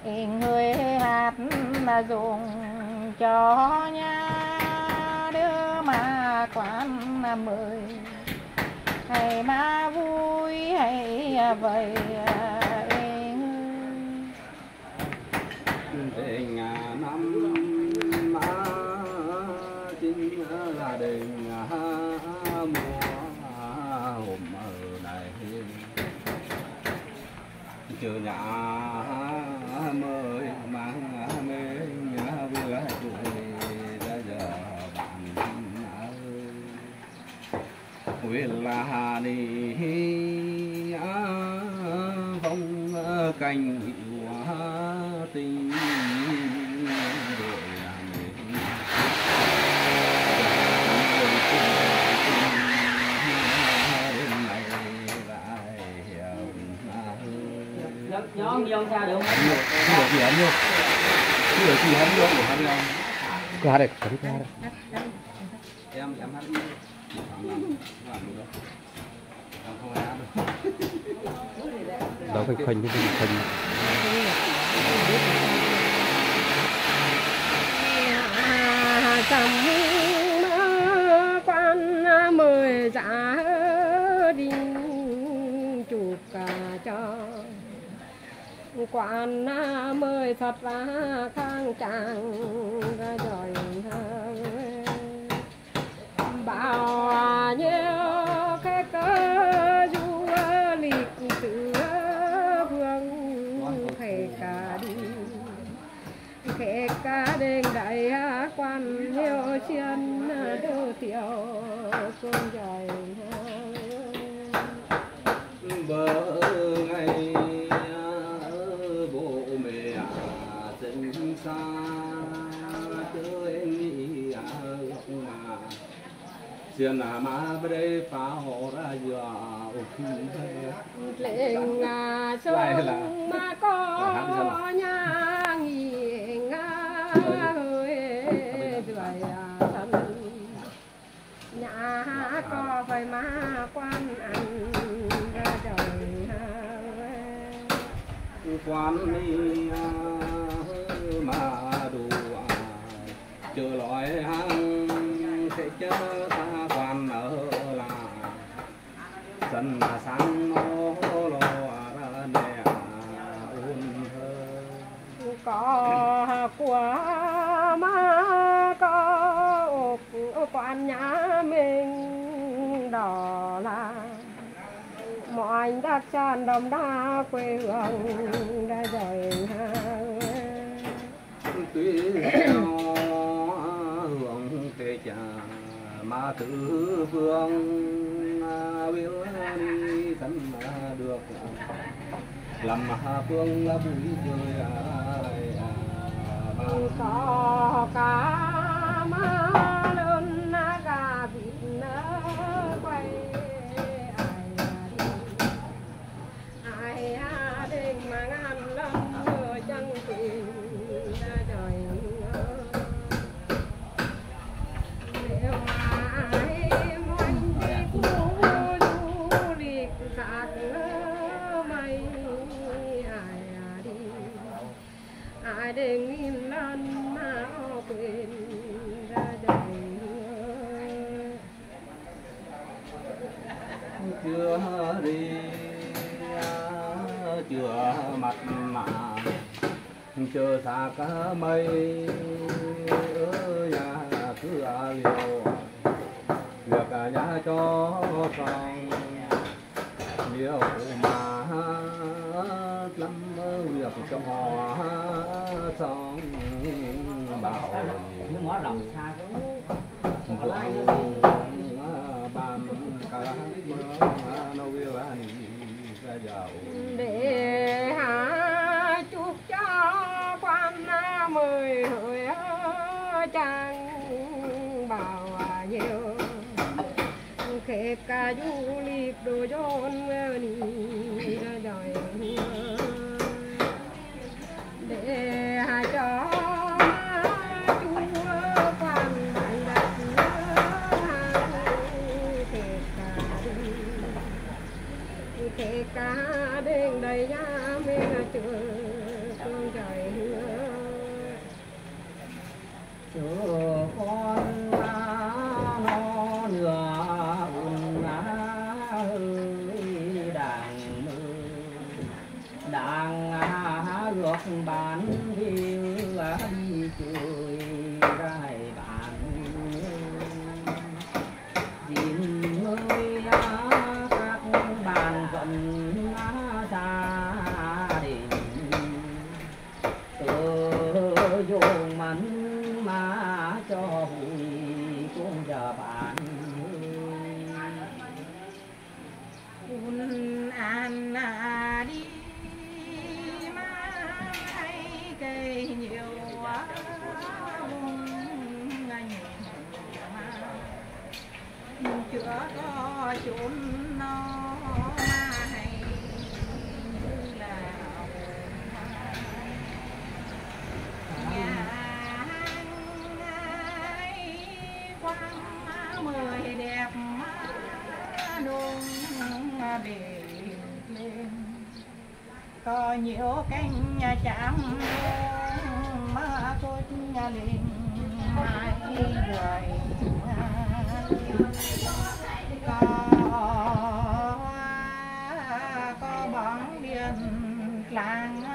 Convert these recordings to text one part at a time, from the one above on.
người hát là dùng cho nhà đưa mà quán mời hay mà vui hay vậy tình năm má chính là đình mùa hôm ở này chờ nhà mới mang mình vừa tuổi ra giờ bạn nguyện là đi phong cảnh hoa tình nhóm vô ra được không? Được gì hết luôn. Được gì hết luôn của hai anh. Qua đây, cắm qua đây. Em hát đi. Không ai hát được. Đó phải khoanh cái khoanh. Cầm quan mời giá đi chụp cả cho quan mời thật ra khang trang ra rồi bao nhiêu cái cơ du lịch từ phương khề cả đi khề cả đêm đại quan nhiều chuyện đâu tiểu con trời bờ ngày bố mẹ tình xa chơi nghĩ mà chuyện mà đây phá hộ ra giờ lên sông mà có nhà nghỉ ngơi rồi thân nhà có phải mà quan ăn ra đời quan đi mà đủ chờ loại hàng sẽ chớ ta quan ở là dân mà sáng nó lo ra nè có của mà có quan nhà mình đó là mọi đặc sản đậm đà quê hương đã rồi tuy hưởng thế cha mà tự phương biết đi thân mà được làm phương là bụi cười có cá má lớn gà vịt quay ai đêm mà ngàn lắm mưa chẳng tìm ra đời nếu mà ai muốn đi khu du lịch khác mây ai đi ai đừng nghìn lần mà quên ra đời chưa đi chưa mặt mà chờ xa cả mây ở nhà cứ liều việc nhà cho xong liều mà lắm việc cho họ xong bảo Nhưng ngó lòng xa bàn cả nó yêu anh ra giàu để hạ chúc cho quan mời hội chàng bảo nhiều khép cả du lịch đồ dôn đi ra đời để hạ cho kể cả đêm đầy giá mê chưa con trời ngọc bản hiu đi chơi rai bản dìm ơi các bạn vẫn gia đình dùng mắn mà cho vui cũng giờ bạn an đi mai cây nhiều quá chưa có chốn nó hay là nhà quang mười đẹp nung bề lên có nhiều cánh nhà chạm mà cốt nhà lên mãi rồi có bóng điện làng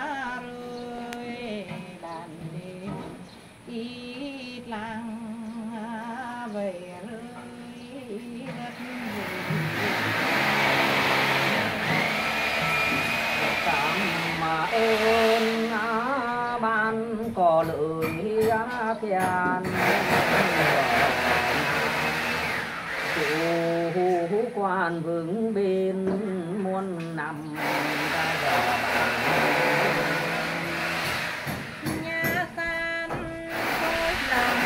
rơi đàn đêm ít làng về rơi đất cảm mà ơn ban có lời khen chủ quan vững bên muôn năm ra giờ nhà san khối lòng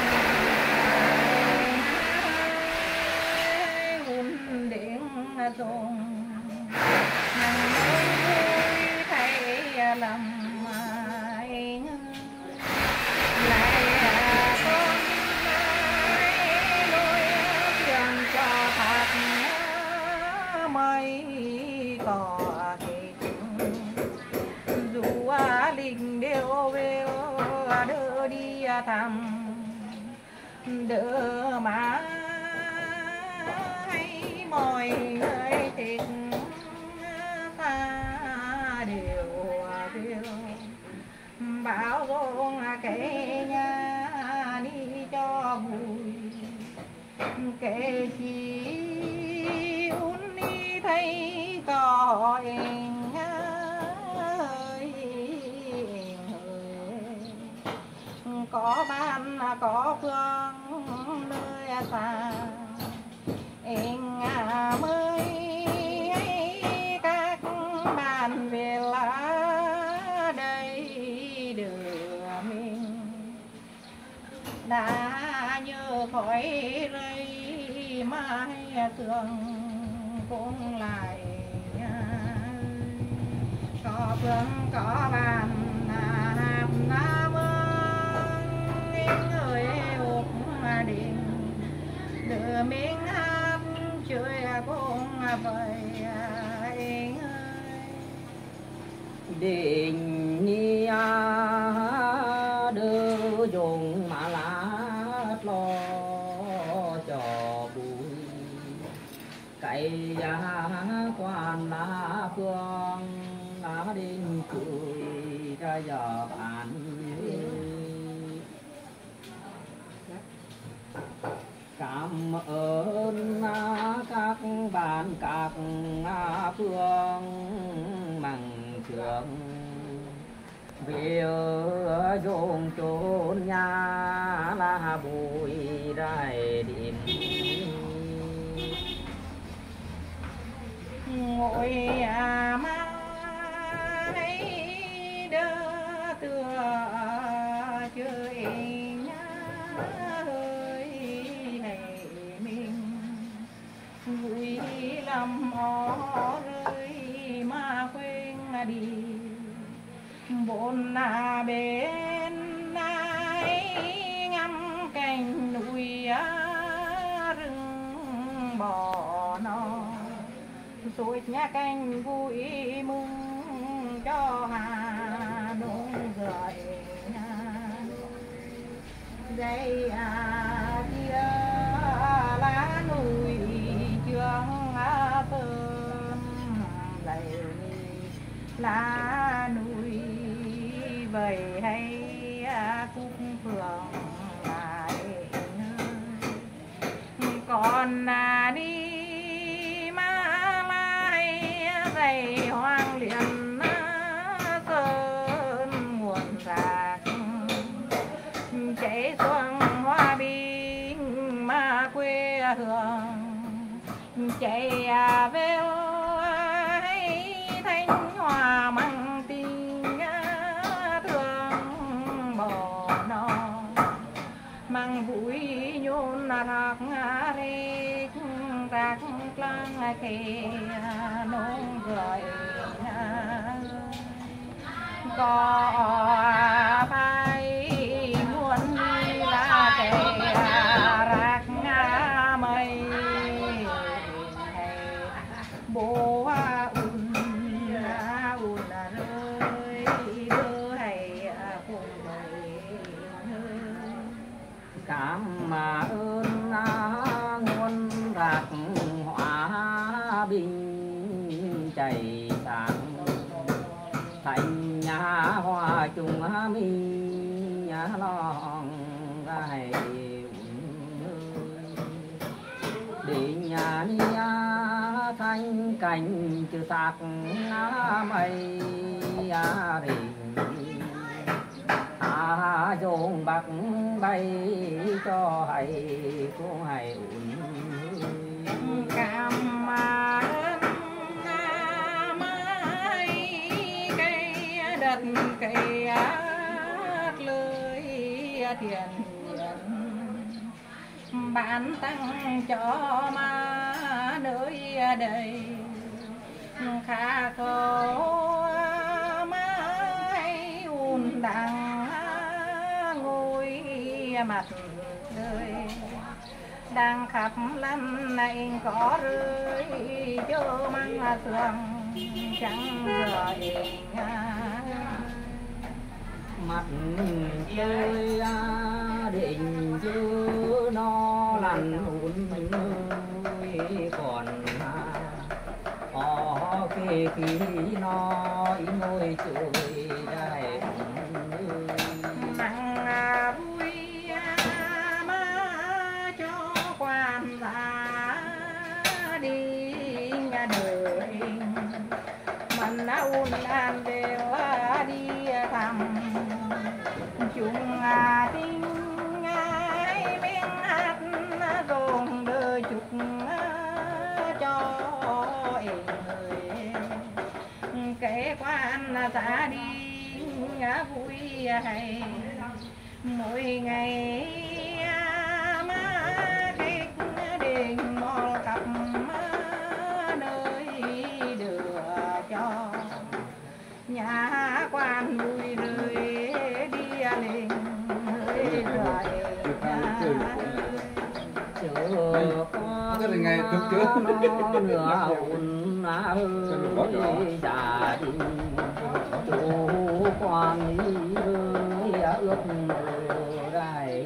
hùn điện dùng nàng vui thấy lòng ai lại con lối trường cho thật mây có thể dù linh đều về đỡ đi thăm đỡ mà hay mọi người tình ta đều đều bảo con kể nhà đi cho vui kể chi uốn đi thấy có em có ban có phương nơi xa em mới các bạn về lá đây đưa mình đã nhớ khỏi rơi mai thường cũng lại có phương có bạn nam người ốp điện đưa miếng hát chơi cũng vậy đình nia đưa dùng mà lát lo cho vui cày quan lá phương đinh cười ra giờ bạn cảm ơn các bạn các phương bằng trường vì dùng chốn nhà là bụi đại điểm ngồi mai đỡ tựa chơi vui lắm ó rơi mà quên đi bốn bên ai ngắm cành núi rừng bò no rồi nhà cành vui mừng cho hà đông rời đây kia lá núi trường thơm đầy lá núi vậy hay cúc phượng lại còn đi mà lai dày hoang liền sơn nguồn rạc chảy xuống hoa bình mà quê hương chạy về thanh hòa mang tình thương bò non mang vui nhôn rạc rít rạc lăng kề nông gợi có phải muốn đi là kề rạc mây bố ùn rơi đưa hay cùng đời cảm ơn nguồn rạc hóa bình chảy sáng thành nhà hoa chung mình nhà lòng gai để nhà thanh cảnh chữ tạc mây rình dồn bạc bay cho hay cũng hay cảm ơn mai cây đất cây lưới thiền bạn tăng cho ma nơi đây khá khổ mai un đang ngồi mặt đời đang khắp lắm này có rơi cho mang sương chẳng rời mặt chơi định chứ nó lăn hùn còn có khi nó ngồi chơi đây nắng vui mà cho quan giá đi nhà đời mình un an đều đi thăm chúng tình ai bên hát rồng đời chúc cho người kể quan ta đi vui hay mỗi ngày mà khách đình mò cặp nơi đưa cho nhà quan vui rơi đi lên hơi rời Rất là ngày thực trước nửa hồn ơi già đi chủ quan ước gai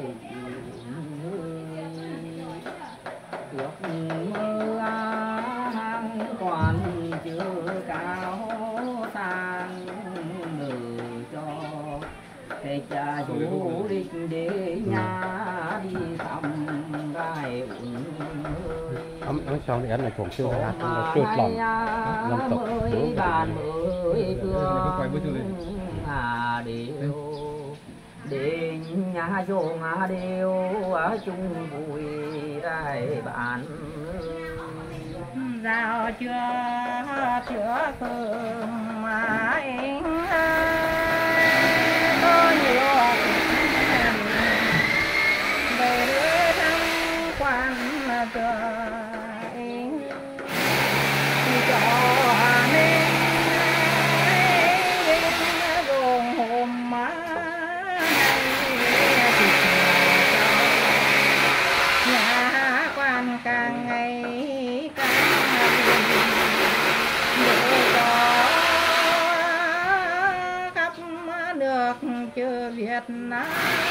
ước mơ hang quan chưa cao sang ngừ cho thầy cha du lịch để nhà đi thăm gai ông sau này anh là còn chưa hát nó trượt lòng lòng tộc đúng bàn ơi phương để nhà vô ngã đều ở chung vui đại bản giao chưa phương mà anh có nhiều về đưa thăm quan cho anh cho nên gồm hôm má nhà quan càng ngày càng để cho khắp nước chưa Việt Nam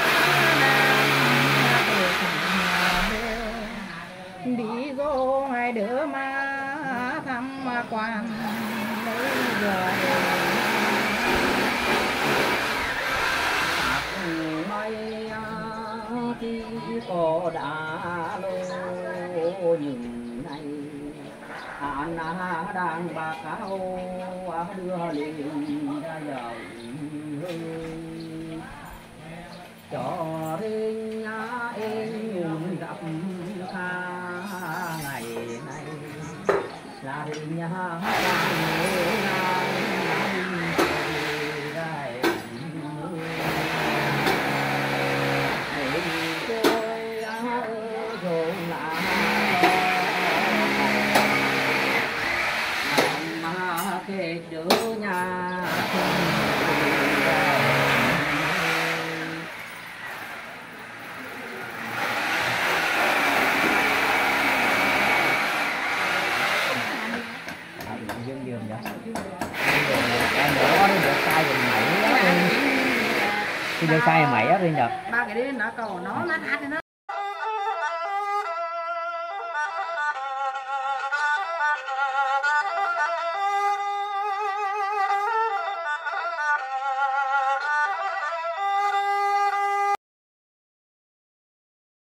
đi vô ngày đứa mà thăm quan lấy rồi vàng bạc áo đưa liền ra dầu cho riêng em nguồn gặp kha ngày nay là riêng nhà đứa nhà dương dương vậy em đỡ được sai rồi mày cái đưa sai mày á riêng được ba cái đấy nó cầu nó hát thì nó